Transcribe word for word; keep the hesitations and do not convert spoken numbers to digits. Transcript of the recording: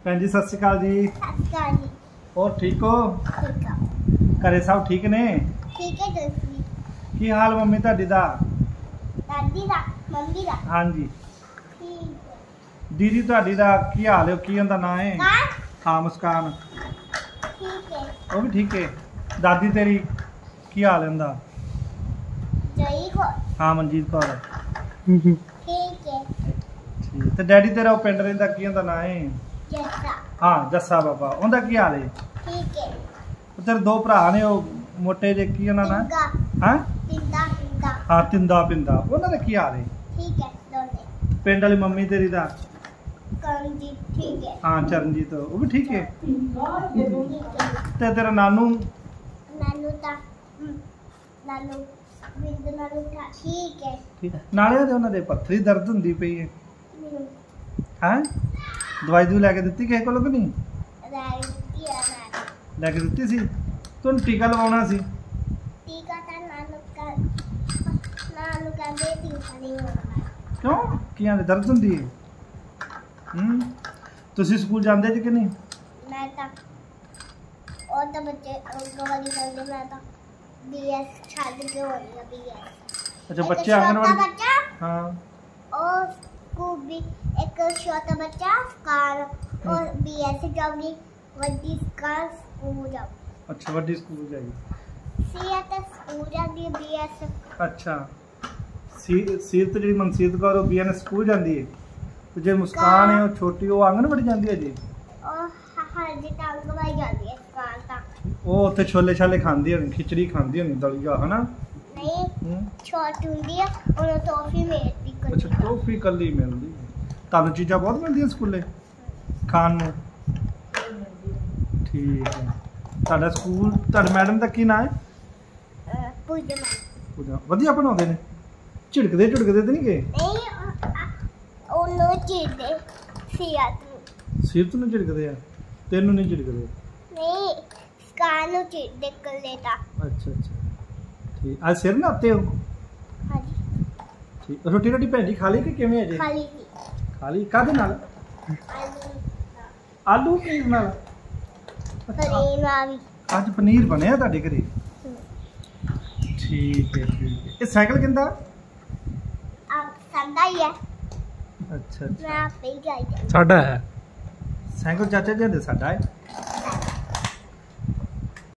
भैन जी सत श्री अकाल जी। और ठीक हो? घरे सब ठीक ने? ठीक है जी। की हाल मम्मी ताड़ी दा? दादी दा मम्मी दा? हाँ जी। ठीक है। दीदी ताड़ी दा की हाल है? की उनदा नाम है? हाँ मुस्कान। ठीक है। वो भी ठीक है। दादी तेरी की हाल है उनदा? जई को? हाँ मनजीत कौर। ठीक है। ठीक। ते डैडी तेरा पिंड रहिंदा की उनदा नाम है? जस्सा। हाँ जस्सा बाबा। उनदा की हाल है? ठीक है। तेरे दो भरा ने वो मोटे जे की उनदा नाम? हां पिंदा पिंदा। हाँ तिंदा पिंदा। उनदा दा की हाल है? ठीक है दोने। पिंड वाली मम्मी तेरी दा? करमजीत ठीक है। हाँ चरणजीत वो भी ठीक है। ठीक है। ते तेरा नानू? नानू ता नानू बिंदु नानू ता ठीक है। ठीक नाले दे उन्हां दे पत्थरी दर्द हुंदी पई है। हां दवाई दू लेके दित्ती किसे कोलों कि नहीं? राइट है मैं लेके दित्ती सी। तुम टीका लवाउणा सी। टीका ता नानू का नानू का बेटी नहीं होगा। क्यों कियां दे दर्द हुंदी है? हम्म तुसी स्कूल जांदे जी कि नहीं? मैं ता और तो बच्चे उनको वाली करने में था बीएस छाड़ के हो रही है बीएस। अच्छा बच्चे आंगनवाड़ी बच्चा हां और को भी एक छोटा बच्चा कार और बीएस जाओगी वड्डी कार स्कूल जाओ। अच्छा वड्डी स्कूल जाएगी। सीएत स्कूल जाती बीएस। अच्छा सी सीरत जी मनसीरत कौर बीएन स्कूल जाती है। तो जे मुस्कान है वो छोटी वो आंगनवाड़ी जाती है जी। और हर जी आंगनवाड़ी जाती है कार ता वो उत्थे छोले छाले खांदी होनी खिचड़ी खांदी होनी दलिया है ना? नहीं छोटी हुंदी है और टॉफी मिलती है। अच्छा टॉफी कल्ली मिलदी है। तानू चीज़ां बहुत मिलदियां स्कूले खाण नूं? ठीक है। ताड़ा स्कूल ताड़े मैडम दा की नाम है? पूजा पूजा वधिया पढ़ाउंदे ने? झिड़कदे झुड़कदे ते नहीं गए? नहीं ओनो चिड़दे सीरत सीरत नूं झिड़कदे आ तेनू नहीं झिड़कदे? नहीं कानू चिड़दे कर लेता। अच्छा अच्छा ठीक। आज सिर नहाते हो? हां जी। ठीक रोटी रोटी भैन जी खा ली कि किवें है जी? खा ली खा ली कादे नाल? आलू के नाल? पनीर वाली। आज पनीर बनया ताडे घरे? ठीक है ठीक है। ये साइकिल किंदा? आप संदा ही है। अच्छा अच्छा मैं आप पे ही जाई साडा है साइकिल चाचा जी दे साडा है।